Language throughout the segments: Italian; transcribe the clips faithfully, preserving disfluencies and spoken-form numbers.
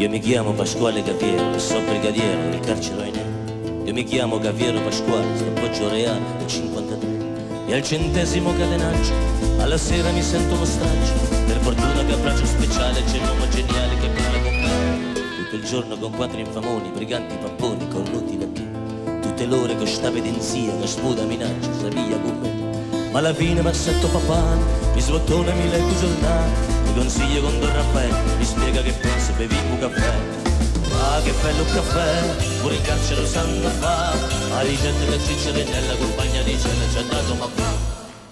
Io mi chiamo Pasquale Gaviero e so brigadiero del carcere Oinè. Io mi chiamo Gaviero Pasquale, sto a Poggio Reale del cinquantatré. E al centesimo catenaggio, alla sera mi sento uno straccio. Per fortuna che a braccio speciale c'è l'uomo geniale che parla con me. Tutto il giorno con quattro infamoni, briganti papponi, cornuti da me. Tutte l'ore con sta pedenzia, che sputa minaccia, saviglia con me. Ma alla fine mi assetto papà, mi sbottona e mi leggo giornale. Mi consiglia con Don Raffaele, mi spiega che pensa e beviamo caffè. Ah, che bello caffè, pure in carcere lo sanno fa. La ricetta che Cicciarinella, compagna di cella, ci ha dato ma fa.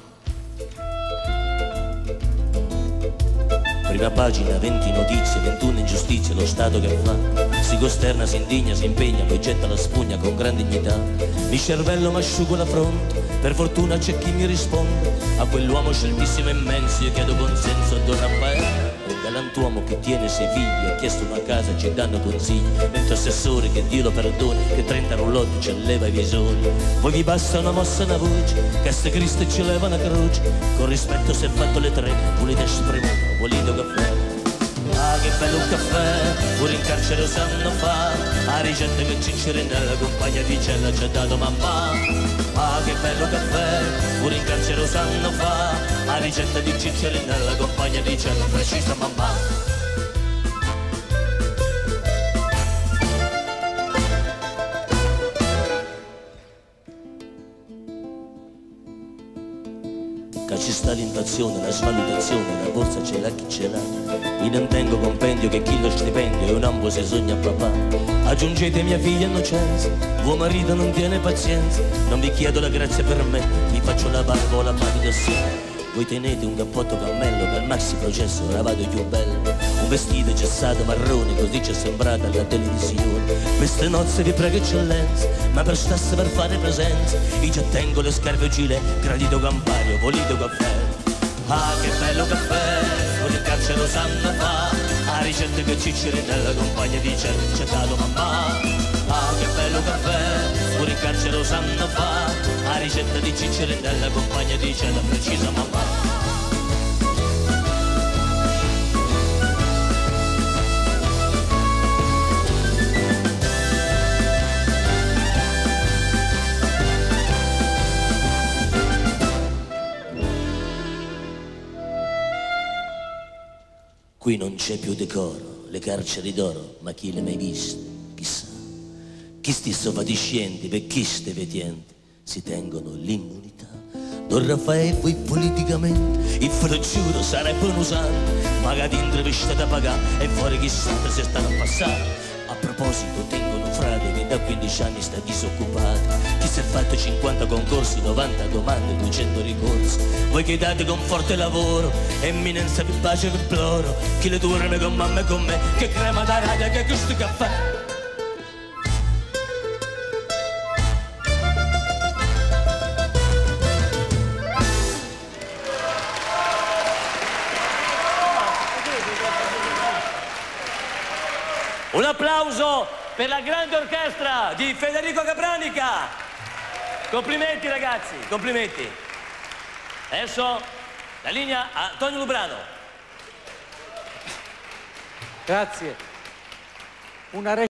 Prima pagina, venti notizie, ventuno ingiustizie, lo Stato che fa. Si costerna, si indigna, si impegna, poi getta la spugna con gran dignità. Il cervello m'asciugo la fronte, per fortuna c'è chi mi risponde. A quell'uomo sceltissimo e immenso io chiedo consenso a Don Raffaele. Un galantuomo che tiene sei figli, ha chiesto una casa, ci danno consigli. Mentre assessore, che Dio lo perdoni, che trenta roulotti ci leva i visori. Poi vi basta una mossa, una voce, che se Cristo ci leva una croce. Con rispetto si è fatto le tre, volete spremuto, volete caffè. Ah, che bello un caffè, pure in carcere lo sanno fa. La ricetta che Cicciarinella, compagna di cella, ci ha dato mamma. Ah, che bello caffè, pure in carcere lo sanno fa. La ricetta di Cicciarinella, compagna di cella, precisa mamma. Che ci sta l'inflazione, la svalutazione, la borsa ce l'ha chi ce l'ha. Io non tengo compendio che chi lo stipendio è un ambo se sogna papà. Aggiungete mia figlia innocenza, tuo marito non tiene pazienza. Non vi chiedo la grazia per me, vi faccio la barba o la patita assieme. Voi tenete un cappotto cammello che al maxi processo ora vado più bello. Un vestito gessato marrone, così ci è sembrata alla televisione. Queste nozze vi prego eccellenza, ma per stasse per fare presenza. Io già tengo le scarpe gilet, gradito campario, volito caffè. Ah, che bello caffè, pure in carcere lo sanno fa. La ricetta che Cicciarinella, compagna di cella, ci ha dato mamma. Ah, che bello caffè, pure in carcere lo sanno fa. La ricetta di Cicciarinella, compagna di cella, precisa mamma. Qui non c'è più decoro, le carceri d'oro, ma chi le mai viste, chissà. Chi sti sofatiscenti, per chi ste vetienti, si tengono l'immunità. Don Raffaele voi politicamente, il ve lo giuro sarebbe un usante, magari intervista da pagare e fuori chissà se stanno a passare. A proposito tengo un frate che da quindici anni sta disoccupato. Chi si è fatto cinquanta concorsi, novanta domande, duecento ricorsi. Voi che date con forte lavoro, eminenza vi bacio vi imploro. Chi le dorme con mamma e con me, che crema da radia, che questo caffè. Un applauso per la grande orchestra di Federico Capranica. Complimenti ragazzi, complimenti. Adesso la linea a Tonio Lubrano. Grazie. Una